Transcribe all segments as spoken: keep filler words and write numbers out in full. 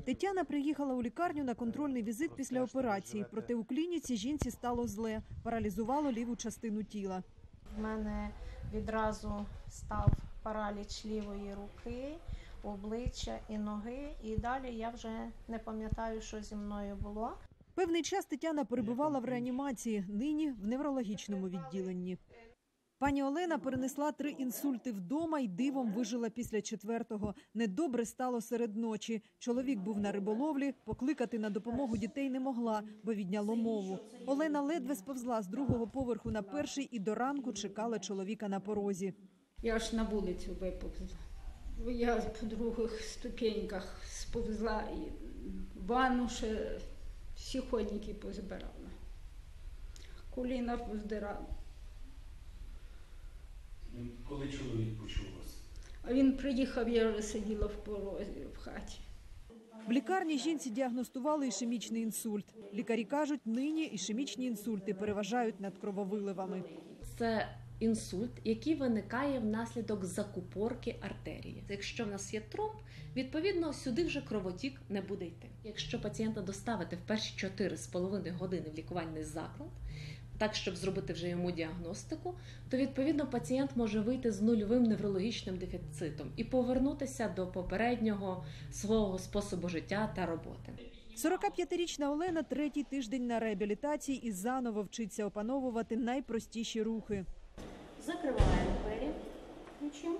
Тетяна приїхала у лікарню на контрольний візит після операції. Проте у клініці жінці стало зле, паралізувало ліву частину тіла. В мене відразу став параліч лівої руки, обличчя і ноги. І далі я вже не пам'ятаю, що зі мною було. Певний час Тетяна перебувала в реанімації, нині в неврологічному відділенні. Пані Олена перенесла три інсульти вдома і дивом вижила після четвертого. Недобре стало серед ночі. Чоловік був на риболовлі, покликати на допомогу дітей не могла, бо відняло мову. Олена ледве сповзла з другого поверху на перший і до ранку чекала чоловіка на порозі. Я аж на вулицю виповзла. Я по других ступеньках сповзла і в ванну ще всі ходники позбирала. Коліна поздирала. Коли чоловік почув вас? А він приїхав, я вже сиділа в порозі в хаті. В лікарні жінці діагностували ішемічний інсульт. Лікарі кажуть, нині ішемічні інсульти переважають над крововиливами. Це інсульт, який виникає внаслідок закупорки артерії. Якщо в нас є тромб, відповідно, сюди вже кровотік не буде йти. Якщо пацієнта доставити в перші чотири з половиною години в лікувальний заклад, так, щоб зробити вже йому діагностику, то, відповідно, пацієнт може вийти з нульовим неврологічним дефіцитом і повернутися до попереднього свого способу життя та роботи. сорокап'ятирічна Олена третій тиждень на реабілітації і заново вчиться опановувати найпростіші рухи. Закриваємо двері ключем.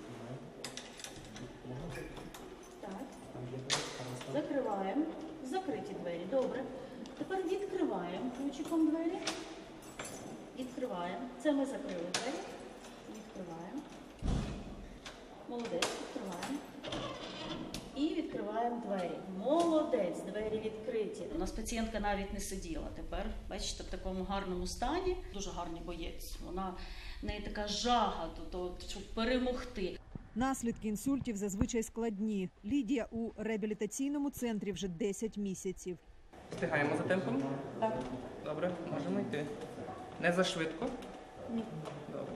Так. Закриваємо. Закриті двері. Добре. Тепер відкриваємо ключиком двері. Відкриваємо. Це ми закрили двері. Відкриваємо. Молодець. Відкриваємо. І відкриваємо двері. Молодець. Двері відкриті. У нас пацієнтка навіть не сиділа тепер. Бачите, в такому гарному стані. Дуже гарний боєць. Вона, в неї така жага, то, то, щоб перемогти. Наслідки інсультів зазвичай складні. Лідія у реабілітаційному центрі вже десять місяців. Встигаємо за темпом? Так. Добре, можемо йти. Не зашвидко? Ні. Добре.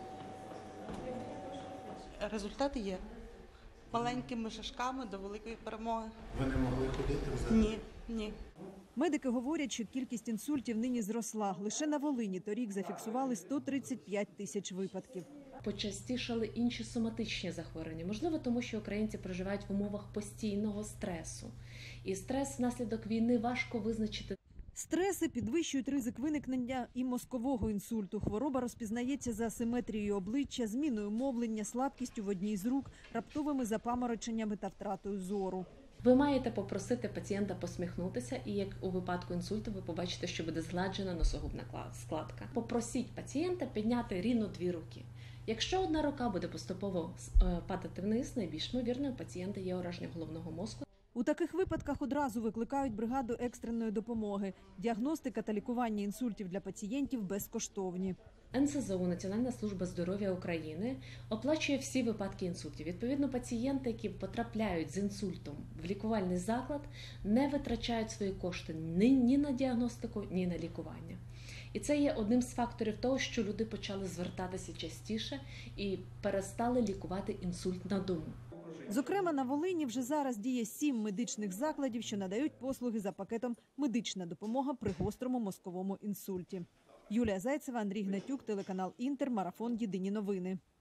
Результати є. Маленькими шажками до великої перемоги. Ви не могли ходити взагалі? Ні, ні. Медики говорять, що кількість інсультів нині зросла. Лише на Волині торік зафіксували сто тридцять п'ять тисяч випадків. Почастішали інші соматичні захворювання. Можливо, тому що українці проживають в умовах постійного стресу. І стрес внаслідок війни важко визначити. Стреси підвищують ризик виникнення і мозкового інсульту. Хвороба розпізнається за асиметрією обличчя, зміною мовлення, слабкістю в одній з рук, раптовими запамороченнями та втратою зору. Ви маєте попросити пацієнта посміхнутися, і як у випадку інсульту ви побачите, що буде згладжена носогубна складка. Попросіть пацієнта підняти рівно дві руки. Якщо одна рука буде поступово падати вниз, найбільш ймовірно, у пацієнта є ураження головного мозку. У таких випадках одразу викликають бригаду екстреної допомоги. Діагностика та лікування інсультів для пацієнтів безкоштовні. ен ес зе у, Національна служба здоров'я України, оплачує всі випадки інсультів. Відповідно, пацієнти, які потрапляють з інсультом в лікувальний заклад, не витрачають свої кошти ні, ні на діагностику, ні на лікування. І це є одним з факторів того, що люди почали звертатися частіше і перестали лікувати інсульт на дому. Зокрема, на Волині вже зараз діє сім медичних закладів, що надають послуги за пакетом «Медична допомога при гострому мозковому інсульті». Юлія Зайцева, Андрій Гнатюк, телеканал «Інтер», марафон «Єдині новини».